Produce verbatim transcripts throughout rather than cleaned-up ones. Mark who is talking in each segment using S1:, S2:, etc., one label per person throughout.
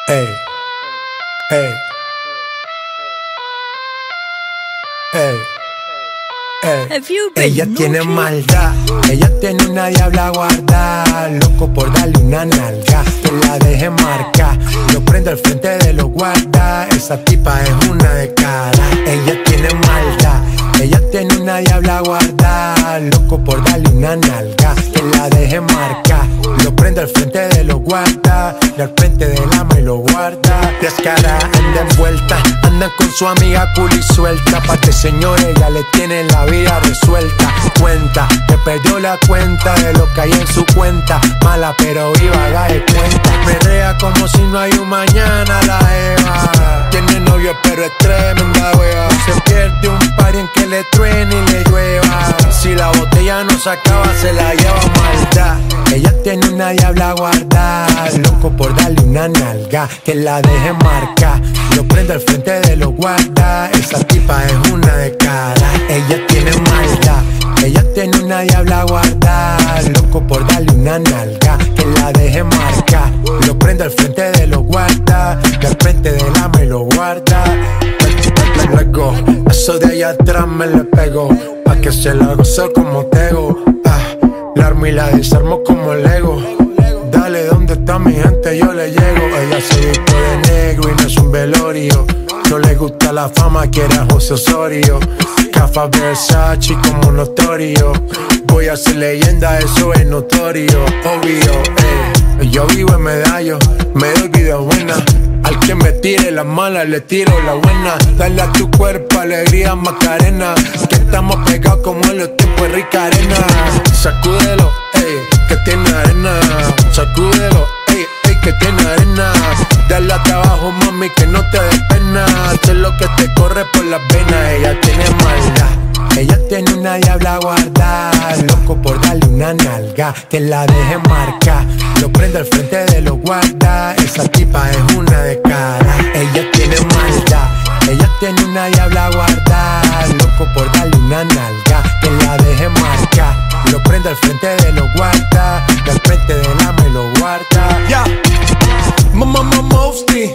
S1: Ey, ey, ey, ey.
S2: Have you been
S1: Ella tiene
S2: naughty?
S1: maldad, ella tiene una diabla guardada, loco por darle una nalga, que la deje marcar. Lo prendo al frente de los guardas, esa tipa es una de cara. Ella tiene maldad, ella tiene una diabla guardada, loco por darle una nalga, que la deje marcar. Lo prendo al frente de los guardas, y al frente del ama y lo guarda. Descara, anda envuelta, andan con su amiga cool y suelta, pa' que señores ya le tienen la vida resuelta. Cuenta, que perdió la cuenta de lo que hay en su cuenta, mala pero viva, haga de cuenta. Perrea como si no hay un mañana la Eva. Tiene novio pero es tremenda wea. Se pierde un par en que le truene y le llueva. Si la botella no se acaba se la lleva maldad. Ella tiene una diabla guardada, loco por darle una nalga, que la deje marcar. Lo prende al frente de los guardas, esa tipa es una de cara. Ella tiene maldad, ella tiene una diabla guardada, loco por darle una nalga, que la deje marcar. Lo prende al frente de los guardas, y al frente del ama y lo guarda. Let go, eso de allá atrás me le pego, pa' que se la gozo como tego. Ah, la armo y la desarmo como Lego. Dale, ¿dónde está mi gente? Yo le llego. Ella se vistió de negro y no es un velorio. No le gusta la fama, quiere a José Osorio. Cafa Versace como notorio. Voy a ser leyenda, eso es notorio. Obvio, eh. Yo vivo en Medallo, me doy vida buena. Al que me tire la mala, le tiro la buena. Dale a tu cuerpo alegría, Macarena, que estamos pegados como en los tiempos de Rica Arena. Sacúdelo, ey, que tiene arena. Sacúdelo, ey, ey, que tiene arena. Dale hasta abajo, mami, que no te dé pena. Sé lo que te corre por las venas. Ella tiene maldad, ella tiene una diabla guardada, loco por darle una nalga, que la deje marcar. Lo prende al frente de los guardas, esa tipa es una de cara. Ella tiene maldad, ella tiene una diabla guardada, loco por darle una nalga, que la deje marcar. Lo prende al frente de los guardas, y al frente del ama y lo guarda. Ya, mamá, mamá, mostly.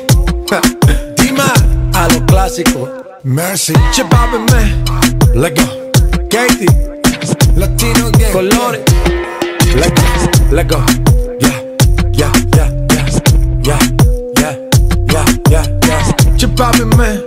S1: Dima, a lo clásico. Mercy, Chipapa, man. Let go. Katie, Latino gang. Colores. Let go, let go. Yeah, yeah, yeah, yeah, yeah, yeah, yeah, yeah, yeah. Chipapa, man.